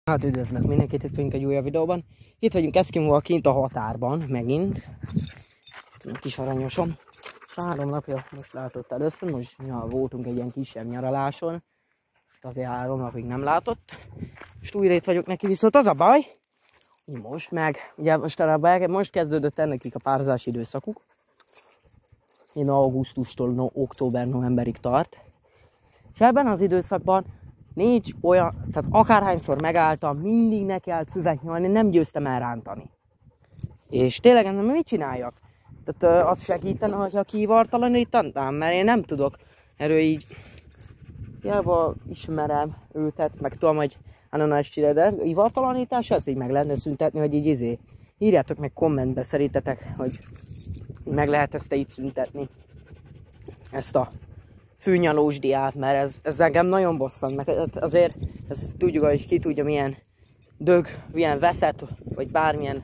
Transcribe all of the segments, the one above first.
Hát üdvözlök mindenkit, itt vagyunk egy újabb videóban. Itt vagyunk Eszkimóval kint a határban, megint. A kis aranyosom. És 3 napja most látott először, most voltunk egy ilyen kisebb nyaraláson. Most azért 3 napig nem látott. És újra itt vagyok neki, viszont az a baj, hogy most kezdődött nekik a párzási időszakuk. Én augusztustól október-novemberig tart. És ebben az időszakban nincs olyan, tehát akárhányszor megálltam, mindig neki állt füvet nyalni, nem győztem elrántani. És tényleg nem mit csináljak? Tehát azt segítene, hogyha kivartalanítanám, mert én nem tudok erről így. Hiába ismerem őtet, meg tudom, hogy ezt csinálja, de ivartalanítás, ezt így meg lehetne szüntetni, hogy így írjátok meg kommentbe szerintetek, hogy meg lehet ezt így szüntetni. Ezt a fűnyalós diát, mert ez engem nagyon bosszant, meg azért ezt tudjuk, hogy ki tudja milyen dög, milyen veszett, vagy bármilyen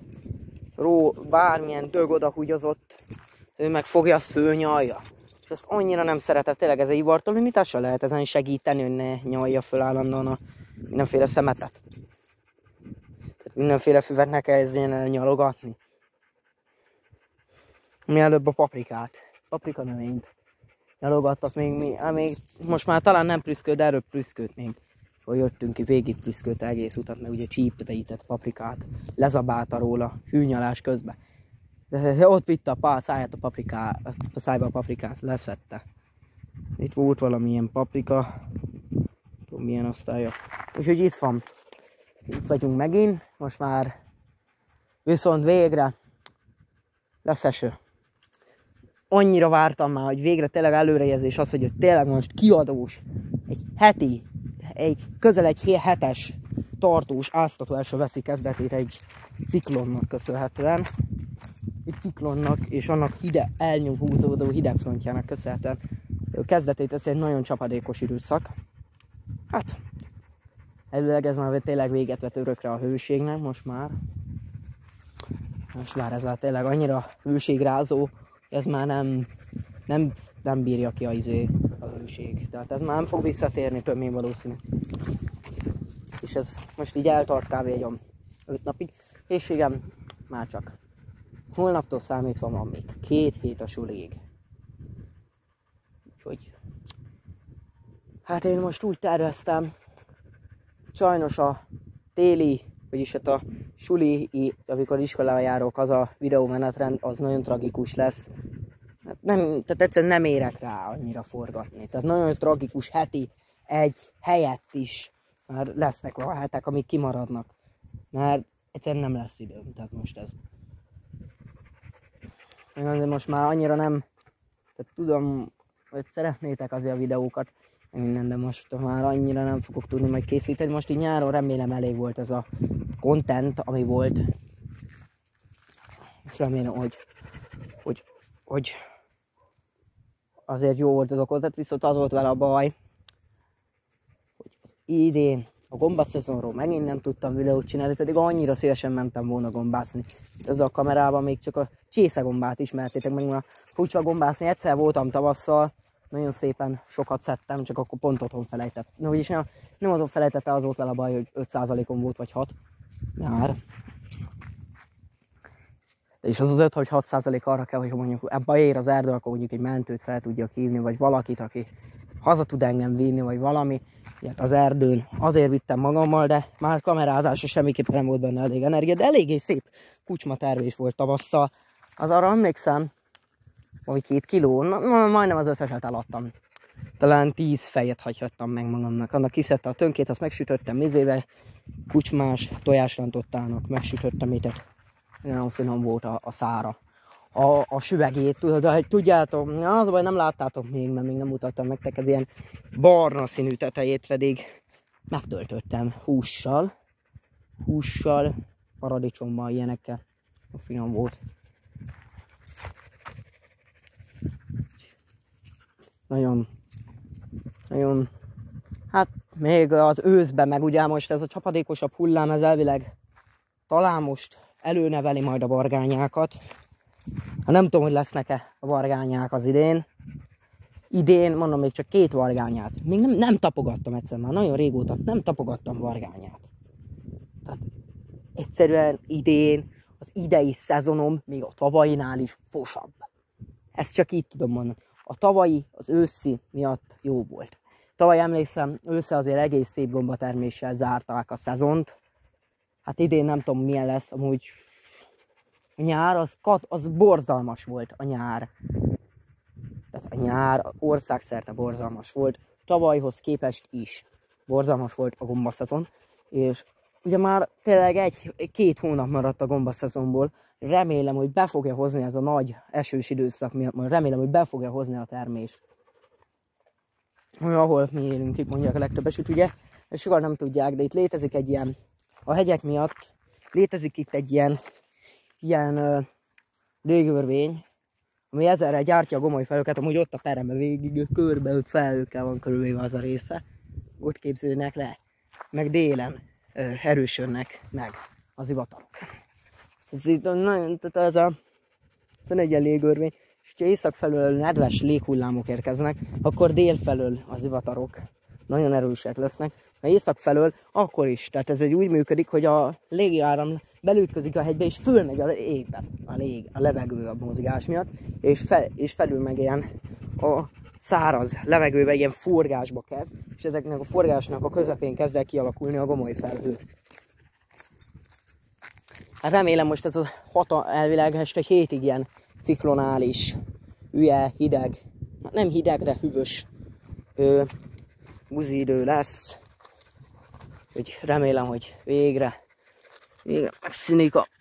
dög odahúgyozott, ő meg fogja, azt fölnyalja. És ezt annyira nem szeretett, tényleg ez egy ivartalanítással lehet ezen segíteni, hogy ne nyalja föl állandóan a mindenféle szemetet. Tehát mindenféle füvet ne kezdjen el nyalogatni. Mielőbb a paprika növényt nyalogatt, azt még most már talán nem prüszkölt, de előbb prüszkölt még. Hogy jöttünk ki, végig prüszkölt egész utat, meg ugye csípteített paprikát, lezabálta róla hűnyalás közben. De ott vitte a száját a szájba a paprikát, leszette. Itt volt valamilyen paprika, tudom milyen osztálya. Úgyhogy itt van. Itt vagyunk megint, most már viszont végre lesz eső. Annyira vártam már, hogy végre tényleg előrejelzés az, hogy tényleg most kiadós, közel egy hetes tartós áztatásra veszi kezdetét egy ciklonnak köszönhetően. Egy ciklonnak és annak elnyújtózódó hidegfrontjának köszönhetően kezdetét ez egy nagyon csapadékos időszak. Hát, előleg ez már tényleg véget vett örökre a hőségnek most már. Most már ez már tényleg annyira hőségrázó, ez már nem bírja ki a hőség. Tehát ez már nem fog visszatérni többé valószínű. És ez most így eltart kb. Egy 5 napig. Hőségem már csak holnaptól számítva van még 2 hét a sulig. Úgyhogy hát én most úgy terveztem, sajnos a téli, vagyis hát a suli, amikor iskolába járok, az a videómenetrend, az nagyon tragikus lesz. Hát tehát egyszerűen nem érek rá annyira forgatni. Tehát nagyon tragikus heti egy helyett is már lesznek a hetek, amik kimaradnak. Mert egyszerűen nem lesz időm, tehát most ez. De most már annyira nem, tehát tudom, hogy szeretnétek azért a videókat, minden, de most már annyira nem fogok tudni majd készíteni. Most így nyáron remélem elég volt ez a content, ami volt. És remélem, hogy azért jó volt az a content, viszont az volt vele a baj, hogy az idén a gombaszezonról megint nem tudtam videót csinálni, pedig annyira szívesen mentem volna gombászni. Ezzel a kamerában még csak a csészegombát ismertétek meg, a fucsa gombászni. Egyszer voltam tavasszal, nagyon szépen sokat szedtem, csak akkor pont otthon felejtett. No, vagyis nem otthon felejtette, az volt vele a baj, hogy 5%-on volt, vagy 6. Már. És az 5 vagy 6% arra kell, hogy mondjuk ebbe ér az erdő, akkor mondjuk egy mentőt fel tudjak hívni, vagy valakit, aki haza tud engem vinni, vagy valami. Ilyet az erdőn azért vittem magammal, de már kamerázásra semmiképpen nem volt benne elég energia, de eléggé szép kucsmatervés volt tavasszal. Az arra emlékszem, vagy 2 kiló, majdnem az összeset eladtam. Talán 10 fejet hagyhattam meg magamnak. Annak kiszedte a tönkét, azt megsütöttem mézével, kucsmás tojásrántottának, megsütöttem itt. Nagyon finom volt a szára. A süvegét, tudjátok, az a baj, nem láttátok még, mert még nem mutattam nektek, ez ilyen barna színű tetejét pedig megtöltöttem hússal, paradicsommal, ilyenekkel. Finom volt. Nagyon, hát még az őszben, meg ugye most ez a csapadékosabb hullám, ez elvileg talán most előneveli majd a vargányákat. Hát nem tudom, hogy lesznek-e a vargányák az idén. Idén, mondom, még csak 2 vargányát. Még nem tapogattam egyszer már, nagyon régóta nem tapogattam vargányát. Tehát egyszerűen idén, az idei szezonom még a tavainál is fosabb. Ezt csak így tudom mondani. A tavalyi, az őszi miatt jó volt. Tavaly emlékszem, ősszel azért egész szép gombaterméssel zárták a szezont. Hát idén nem tudom milyen lesz, amúgy a nyár az borzalmas volt, a nyár. Tehát a nyár országszerte borzalmas volt. Tavalyhoz képest is borzalmas volt a gombaszezon. És ugye már tényleg két hónap maradt a gombaszezonból. Remélem, hogy be fogja hozni ez a nagy esős időszak miatt, majd remélem, hogy be fogja hozni a termés. Ahol mi élünk, itt mondják a legtöbb esőt, ugye? Ezt sokan nem tudják, de itt létezik egy ilyen, a hegyek miatt létezik itt egy ilyen légörvény, ami ezerrel gyártja a gomolyfelhőket, amúgy ott a perembe végig körbeült felhőkkel van körülvéve az a része. Ott képződnek le, meg délen erősödnek meg az zivatarok. Ez itt nagyon, tehát ez van egy ilyen légörvény, és ha észak felől nedves léghullámok érkeznek, akkor dél felől az zivatarok nagyon erősek lesznek. Ha észak felől, akkor is. Tehát ez úgy működik, hogy a légiáram belütközik a hegybe, és fölmegy a égbe, a levegő a mozgás miatt, és felül meg ilyen a száraz levegőbe ilyen forgásba kezd, és ezeknek a forgásnak a közepén kezd el kialakulni a gomolyfelhő. Hát remélem most ez a elvileg este 1 hétig ilyen ciklonális, hülye, hideg, nem hideg, de hűvös buzi idő lesz. Úgyhogy remélem, hogy végre megszűnik a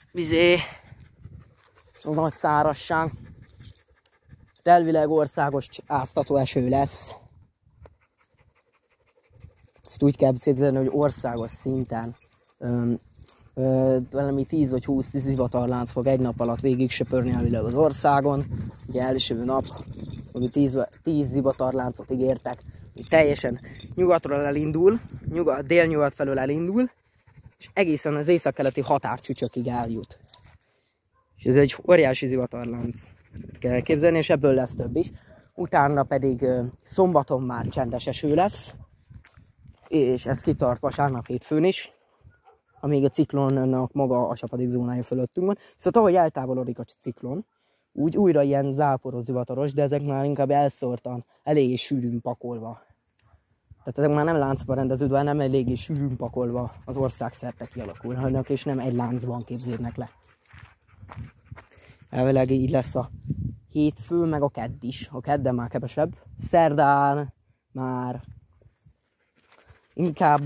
az nagy szárazság. Elvileg országos áztató eső lesz. Ezt úgy kell képzelni, hogy országos szinten valami 10 vagy 20 zivatarlánc fog egy nap alatt végig söpörni elvileg az országon. Ugye első nap, ami 10 zivatarláncot ígértek, teljesen nyugatról elindul, délnyugat felől elindul, és egészen az északkeleti határcsücsökig eljut. És ez egy óriási zivatarlánc kell képzelni, és ebből lesz több is. Utána pedig szombaton már csendes eső lesz, és ez kitart vasárnap hétfőn is, amíg a ciklonnak maga a csapadék zónája fölöttünk van. Szóval ahogy eltávolodik a ciklon, úgy újra ilyen záporos zivataros, de ezek már inkább elszórtan, eléggé sűrűn pakolva. Tehát ezek már nem láncba rendeződve, nem eléggé sűrűn pakolva az ország szerte kialakulnak, és nem egy láncban képződnek le. Elvileg így lesz a hétfő, meg a kedd is. A kedden már kevesebb. Szerdán már inkább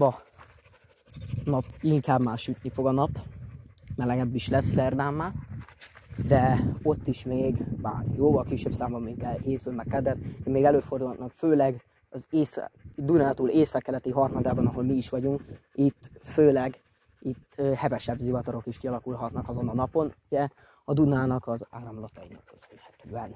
már sütni fog a nap. Melegebb is lesz szerdán már. De ott is még, bár jóval kisebb számban még hétfőn meg kedden, még előfordulnak, főleg az Dunától északkeleti harmadában, ahol mi is vagyunk, itt főleg hevesebb zivatarok is kialakulhatnak azon a napon, ugye a Dunának az áramlatainak köszönhetően.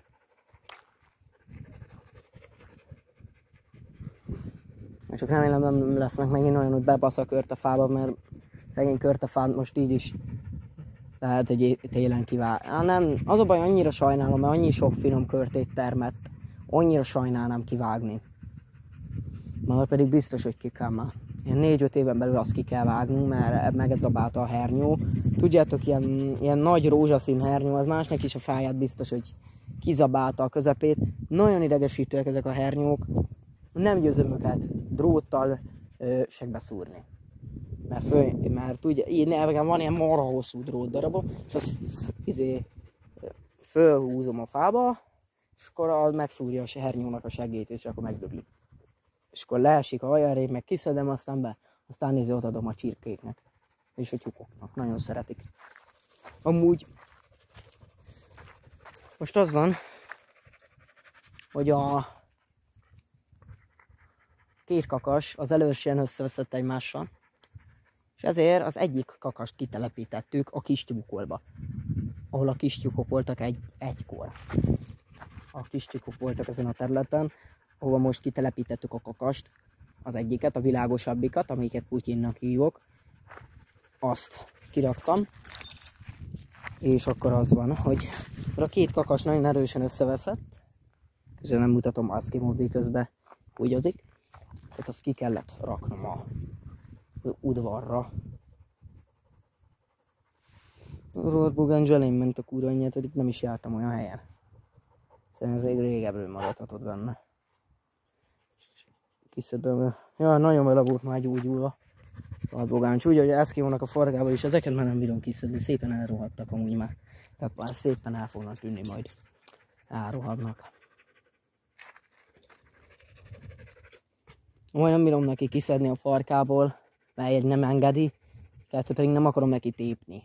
Csak remélem nem lesznek megint olyan, hogy bebasz a körtefába, mert szegény körtefát most így is lehet, hogy télen kivág. Nem, az a baj, annyira sajnálom, mert annyi sok finom körtét termett, annyira sajnálnám kivágni. Már pedig biztos, hogy ki kell már. Ilyen 4-5 éven belül azt ki kell vágnunk, mert megedzabálta a hernyó. Tudjátok, ilyen nagy rózsaszín hernyó, az másnak is a fáját biztos, hogy kizabálta a közepét. Nagyon idegesítőek ezek a hernyók. Nem győzöm őket dróttal segbeszúrni. Mert tudja, van ilyen marha hosszú drótdarabom, és azt fölhúzom a fába, és akkor megszúrja a hernyónak a seggét, és akkor megdöglik. És akkor leesik a hajárébb, meg kiszedem, aztán ott adom a csirkéknek, és a tyúkoknak. Nagyon szeretik. Amúgy most az van, hogy a két kakas az elősen összeveszett egymással, és ezért az egyik kakast kitelepítettük a kis tyúkolba, ahol a kis tyúkok voltak egykor. A kis tyúkok voltak ezen a területen, ahova most kitelepítettük a kakast, az egyiket, a világosabbikat, amiket Putyinnak hívok, azt kiraktam, és akkor az van, hogy a két kakas nagyon erősen összeveszett, közben nem mutatom, azt kimódni közben húgyozik, tehát azt ki kellett raknom az udvarra, Rohadt bogáncs elém ment a kurva anyját, itt nem is jártam olyan helyen. Szerintem ez egy régebről maradhatod benne. Kiszedem. Ja, nagyon vele volt már gyógyulva. Rohadt bogáncs. Úgy, hogy eszkimónak a farkába is, ezeket már nem bírom kiszedni. Szépen elrohadtak amúgy már. Tehát már szépen el fognak tűnni majd. Elrohadnak. Olyan nem bírom neki kiszedni a farkából, mert egy nem engedi, kettő pedig nem akarom neki tépni.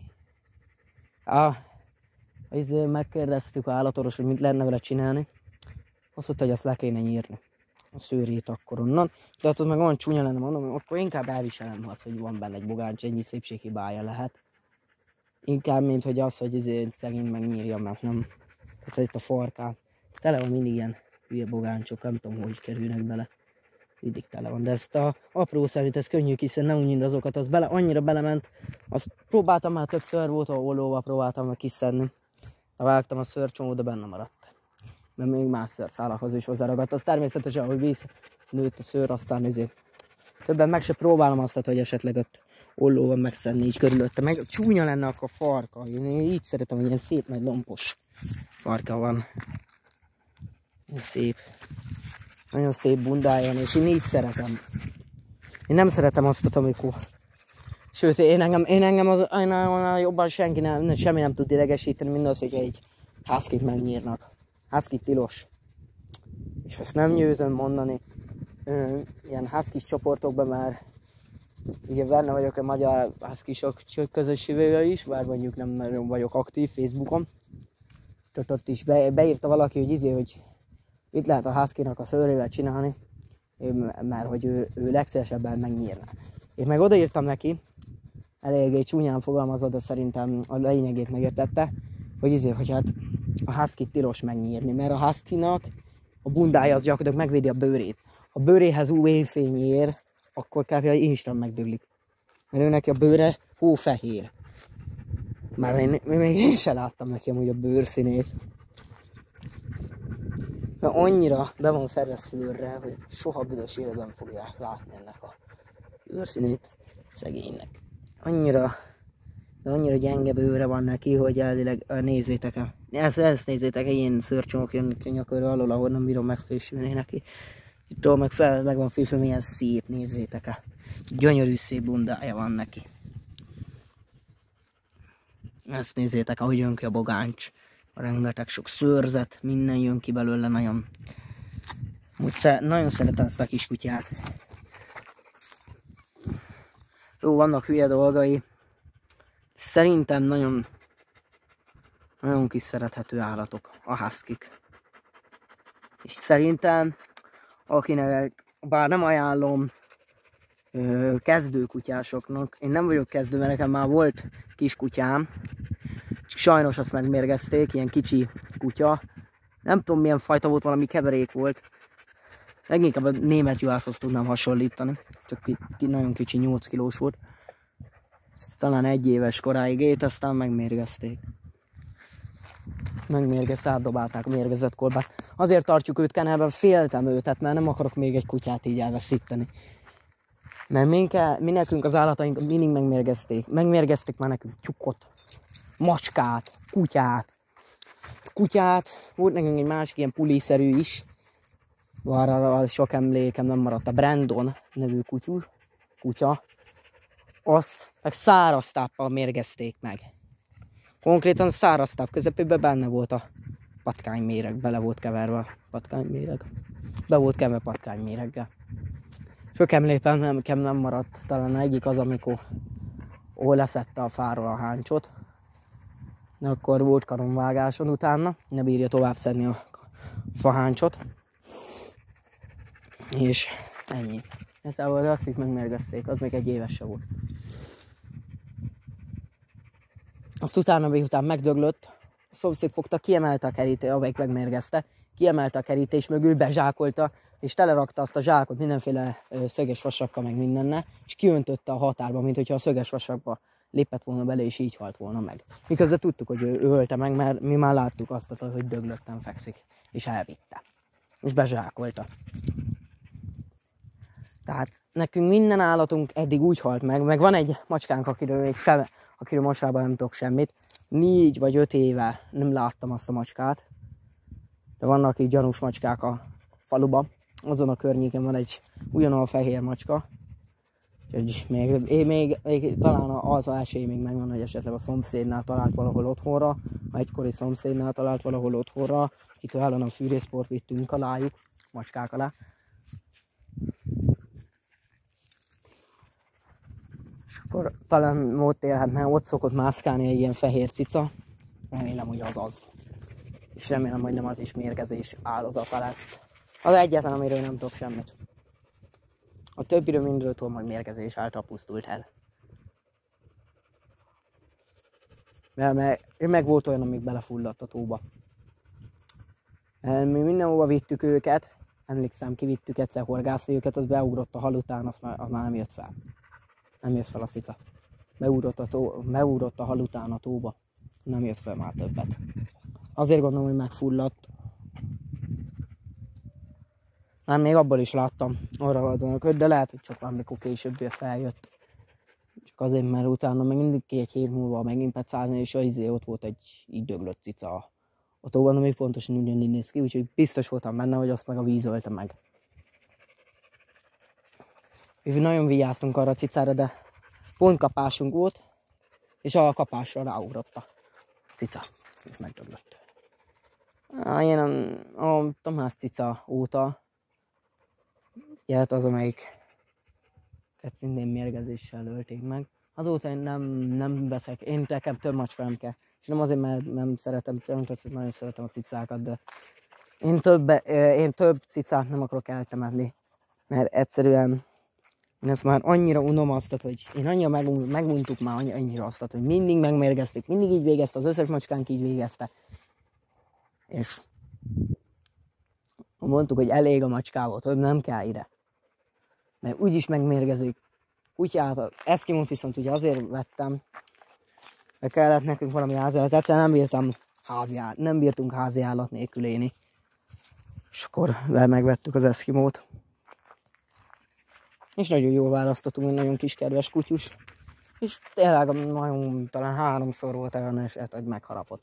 Megkérdeztük a állatorvos, hogy mit lehetne vele csinálni. Azt mondta, hogy azt le kéne nyírni. A szőrét akkor onnan. De hát ott meg olyan csúnya lenne, mondom, akkor inkább elviselem azt, hogy van benne egy bogáncs, ennyi szépséghibája lehet. Inkább, mint hogy az, hogy szegény megnyírja, mert nem. Tehát itt a farkán. Tele van mindig ilyen hülye bogáncsok, nem tudom, hogy kerülnek bele. Mindig tele van, de ezt a apró szemét, ez könnyű kiszedni, nem úgy, mint azokat, az annyira belement. Azt próbáltam már többször, volt, ahol ollóval próbáltam meg kiszedni. Vágtam a szőrcsomót, de benne maradt. Mert még más szőrszálakhoz is hozzáragadt. Az természetesen, ahogy nőtt a szőr, aztán többen meg se próbálom azt, hogy esetleg ott ollóval megszedni így körülötte. Meg csúnya lenne akkor a farka. Én így szeretem, hogy ilyen szép nagy lompos farka van. Szép. Nagyon szép bundája van, és én így szeretem. Én nem szeretem azt, amikor... Sőt, én engem jobban semmi nem tud idegesíteni, mint az, hogy egy huskit megnyírnak. Husky tilos. És ezt nem győzöm mondani. Ilyen huskis csoportokban már ugye benne vagyok a magyar huskisok közösségében is, bár mondjuk nem nagyon vagyok aktív Facebookon. Tehát ott is beírta valaki, hogy mit lehet a huskinak a szőrével csinálni, mert hogy ő legszívesebben megnyírna. Én meg odaírtam neki, eléggé csúnyán fogalmazott, de szerintem a lényegét megértette, hogy hát a husky tilos megnyírni, mert a huskynak a bundája az gyakorlatilag megvédi a bőrét. Ha bőréhez UV-fény ér, akkor kb. Instant megdöglik. Mert ő neki a bőre hófehér. Már még én sem láttam neki amúgy a bőrszínét. Mert annyira be van ferreszfülőrre, hogy soha büdös életben fogja látni ennek a bőrszínét szegénynek. Annyira gyenge bőre van neki, hogy elvileg nézzétek el. Ezt nézzétek el, ilyen szőrcsomók jönnek a nyakorra alól, ahol nem bírom megfésülni neki. Itt meg van fésülni, milyen szép, nézzétek el. Gyönyörű szép bundája van neki. Ezt nézzétek, ahogy jön ki a bogáncs. Rengeteg sok szőrzet, minden jön ki belőle, nagyon szeretem ezt a kis kutyát. Jó, vannak hülye dolgai. Szerintem nagyon kis szerethető állatok a huskik. És szerintem, akinek, bár nem ajánlom kezdőkutyásoknak, én nem vagyok kezdő, mert nekem már volt kiskutyám, sajnos azt megmérgezték, ilyen kicsi kutya. Nem tudom milyen fajta volt, valami keverék volt. Leginkább a német juhászhoz tudnám hasonlítani. Csak nagyon kicsi, 8 kilós volt. Talán 1 éves koráig élt, aztán megmérgezték. Átdobálták a mérgezett kolbászt. Azért tartjuk őt kenelben, féltem őt, mert nem akarok még egy kutyát így elveszíteni. Mert mi nekünk az állataink mindig megmérgezték. Megmérgezték már nekünk tyúkot, macskát, kutyát. Volt nekünk egy másik ilyen puliszerű is. Arra sok emlékem nem maradt, a Brandon nevű kutya. Azt meg száraztáppal mérgezték meg. Konkrétan száraztáp közepében benne volt a patkányméreg, bele volt keverve a patkányméreg. Be volt keverve patkányméreggel. Sok emlékem nekem nem maradt, talán egyik az, amikor leszette a fáról a háncsot. Akkor volt karomvágáson utána, ne bírja tovább szedni a faháncsot. És ennyi. Ezt azt itt megmérgezték, az még 1 éves se volt. Azt utána megdöglött, a szomszéd fogta, kiemelte a kerítést, amelyik megmérgezte, kiemelte a kerítés mögül, bezsákolta, és telerakta azt a zsákot mindenféle szöges vasakkal, meg mindennel, és kiöntötte a határba, mint hogyha a szöges vasakba lépett volna bele, és így halt volna meg. Miközben tudtuk, hogy ő ölte meg, mert mi már láttuk azt, hogy döglötten fekszik, és elvitte. És bezsákolta. Tehát nekünk minden állatunk eddig úgy halt meg van egy macskánk, akiről mostában nem tudok semmit. 4 vagy 5 éve nem láttam azt a macskát. De vannak így gyanús macskák a faluban. Azon a környéken van egy ugyanolyan fehér macska. Úgyhogy még talán az esély még megvan, hogy esetleg a szomszédnál talált valahol otthonra, a egykori szomszédnál talált valahol otthonra, akitől állandóan fűrészport vittünk alájuk, macskák alá. És akkor talán ott élhetne, ott szokott mászkálni egy ilyen fehér cica. Remélem, hogy az. És remélem, hogy nem az is mérgezés áldozata lett. Az egyetlen, amiről nem tudok semmit. A többiről mindről tudom, hogy mérgezés által pusztult el. Mert meg volt olyan, amíg belefulladt a tóba. Mi mindenhova vittük őket, emlékszem, kivittük egyszer horgászni őket, az beugrott a hal után, az már nem jött fel. Nem jött fel a cica. Beugrott a hal után a tóba, nem jött fel már többet. Azért gondolom, hogy megfulladt. Nem, még abból is láttam, arra vadonok, de lehet, hogy csak valamikor később feljött. Csak azért, mert utána meg mindig egy hét múlva megint pecázni, és ott volt egy így döglött cica a tóban, ami pontosan ugyanígy néz ki, úgyhogy biztos voltam benne, hogy azt meg a víz ölte meg. Úgyhogy nagyon vigyáztunk arra a cicára, de pont kapásunk volt, és a kapásra ráugrott a cica, és megdöglött. Én a Tamás cica óta, hát az, amelyik szintén mérgezéssel ölték meg. Azóta én nem veszek, nekem több macska nem kell. És nem azért, mert nem szeretem, nagyon szeretem a cicákat, de én több cicát nem akarok eltemetni. Mert egyszerűen én ezt már annyira unom azt, hogy én annyira megmondtuk már annyira azt, hogy mindig megmérgezték, mindig így végezte, az összes macskánk így végezte. És mondtuk, hogy elég a macskával, több nem kell ide. Mert úgyis megmérgezik. Kutyát, az eszkimót viszont ugye azért vettem, mert kellett nekünk valami háziállat. Egyszerűen nem bírtunk házi állat nélkül élni. És akkor megvettük az eszkimót. És nagyon jól választottunk, egy nagyon kis kedves kutyus. És tényleg nagyon, talán 3-szor volt olyan eset, hogy megharapott.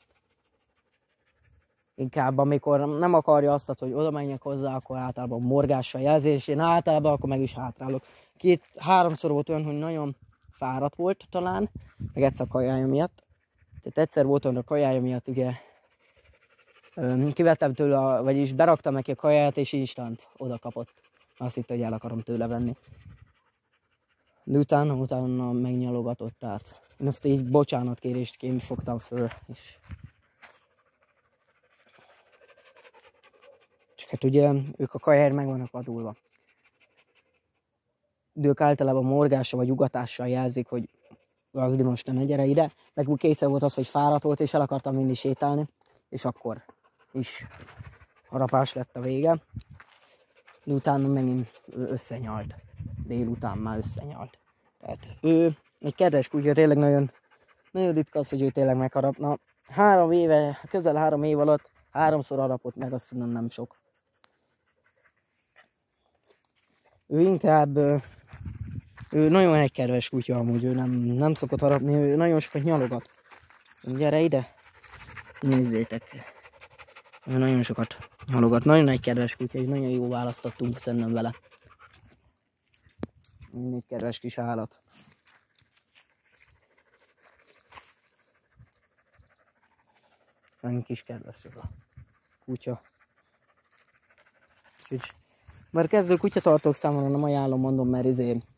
Inkább amikor nem akarja azt, hogy oda menjek hozzá, akkor általában morgással jelzi, és én általában akkor meg is hátrálok. 2-3-szor volt olyan, hogy nagyon fáradt volt talán, meg egyszer a kajája miatt. Tehát egyszer volt olyan a kajája miatt, ugye kivettem tőle, vagyis beraktam neki a kajáját, és instant oda kapott. Azt hitt, hogy el akarom tőle venni. De utána megnyalogatott, tehát én azt így bocsánatkérésként fogtam föl, és csak hát ugye ők a kajáért meg vannak vadulva. De ők általában morgással vagy ugatással jelzik, hogy gazdi most ne gyere ide. Meg úgy kétszer volt az, hogy fáradt volt, és el akartam mindig sétálni, és akkor is harapás lett a vége. De utána megint összenyalt. Délután már összenyalt. Tehát ő egy kedves kutya, tényleg nagyon ritka az, hogy ő tényleg megharapna. Közel 3 év alatt 3-szor harapott meg, azt mondom, nem sok. Ő inkább, ő nagyon egy kedves kutya amúgy, ő nem szokott harapni, ő nagyon sokat nyalogat. Gyere ide, nézzétek. Ő nagyon sokat nyalogat, nagyon egy kedves kutya, és nagyon jó választottunk szerintem vele. Egy kedves kis állat. Nagyon kis kedves ez a kutya. Már kezdő kutyatartók számára nem ajánlom, mondom, mert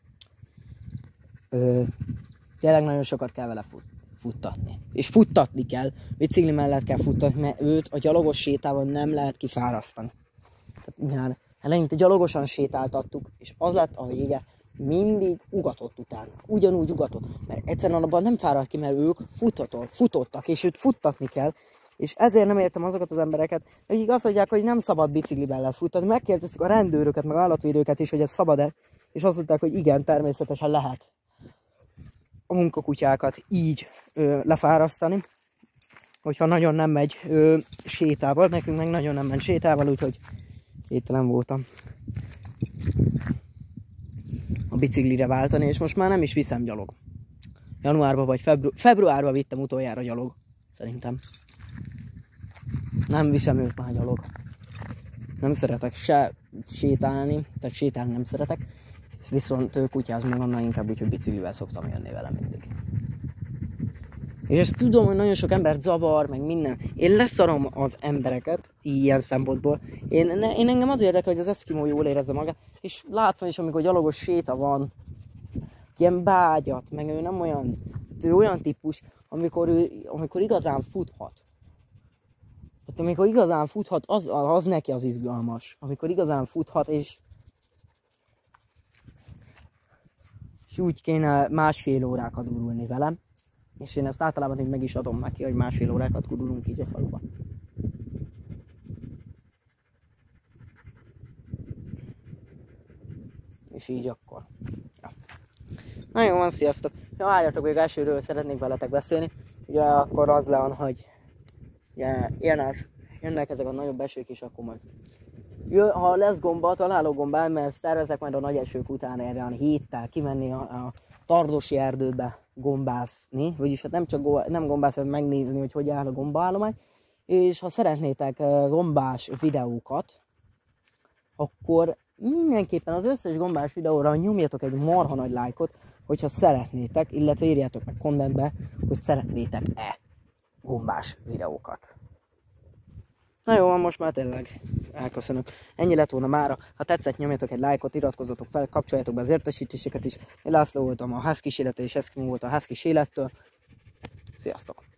tényleg nagyon sokat kell vele futtatni. És futtatni kell, bicikli mellett kell futtatni, mert őt a gyalogos sétával nem lehet kifárasztani. Tehát eleinte gyalogosan sétáltattuk, és az lett a vége, mindig ugatott utána. Ugyanúgy ugatott, mert egyszerűen abban nem fáradt ki, mert ők futottak, és őt futtatni kell. És ezért nem értem azokat az embereket, akik azt mondják, hogy nem szabad biciklivel lehet futtatni. Megkérdeztük a rendőröket, meg állatvédőket is, hogy ez szabad-e, és azt mondták, hogy igen, természetesen lehet a munkakutyákat így lefárasztani, hogyha nagyon nem megy sétával. Nekünk meg nagyon nem ment sétával, úgyhogy héttelen voltam. biciklire váltani, és most már nem is viszem gyalog. Januárban vagy februárban vittem utoljára gyalog, szerintem. Nem viszem őt már gyalog. Nem szeretek se sétálni, tehát sétálni nem szeretek, viszont kutyázni meg annál inkább úgy, hogy biciklivel szoktam jönni vele mindig. És ezt tudom, hogy nagyon sok embert zavar, meg minden. Én leszarom az embereket ilyen szempontból. Én engem az érdekel, hogy az eszkimó jól érezze magát, és látom is, amikor gyalogos séta van, ilyen bágyat, meg ő nem olyan, ő olyan típus, amikor igazán futhat. Tehát amikor igazán futhat, az neki az izgalmas. Amikor igazán futhat, és úgy kéne másfél órákat gurulni velem. És én ezt általában így meg is adom neki, hogy másfél órákat gurulunk így a faluban. És így akkor. Ja. Na jó van, sziasztok! Ja, várjatok, hogy esőről szeretnék veletek beszélni. Ugye akkor az le van, hogy ugye, jönnek ezek a nagyobb esők, és akkor majd ha lesz gomba, találok gombát, mert tervezek majd a nagy esők után erre a héttel kimenni a Tardosi erdőbe gombászni, vagyis hát nem gombászni, hanem megnézni, hogy áll a gombaállomány, és ha szeretnétek gombás videókat, akkor mindenképpen az összes gombás videóra nyomjatok egy marha nagy lájkot, hogyha szeretnétek, illetve írjátok meg kommentbe, hogy szeretnétek-e gombás videókat. Na jó, most már tényleg elköszönök. Ennyi lett volna mára. Ha tetszett, nyomjatok egy lájkot, iratkozzatok fel, kapcsoljátok be az értesítéseket is. Én László voltam a Husky élettől, és Eszkimó volt a Husky élettől. Sziasztok!